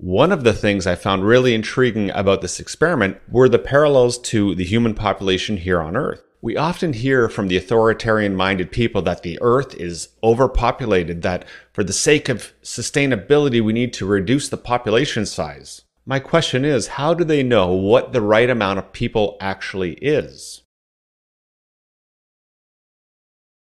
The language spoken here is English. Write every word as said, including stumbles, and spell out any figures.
One of the things I found really intriguing about this experiment were the parallels to the human population here on Earth. We often hear from the authoritarian-minded people that the Earth is overpopulated, that for the sake of sustainability we need to reduce the population size. My question is, how do they know what the right amount of people actually is?